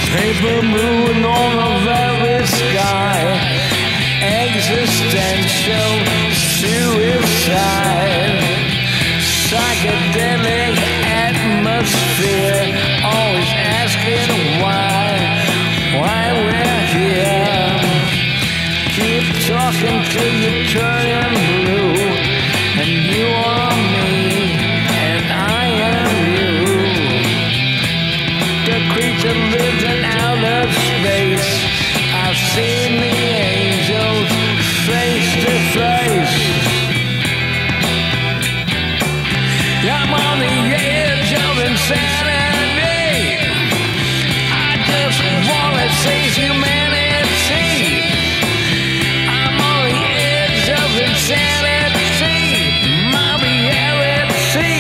Paper moon on the very sky, existential suicide, psychedelic atmosphere, always asking why we're here. Keep talking till you turn blue, and you are me, and I am you. The creature lives in outer space. I've seen the angels face to face. I'm on the edge of insanity. I just wanna seize humanity. I'm on the edge of insanity, my reality.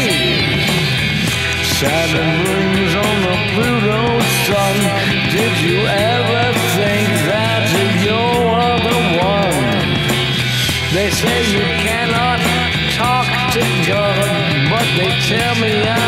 Saturn rings on the Pluto sun. Did you ever think that you're the one? They say you cannot talk to God, but they tell me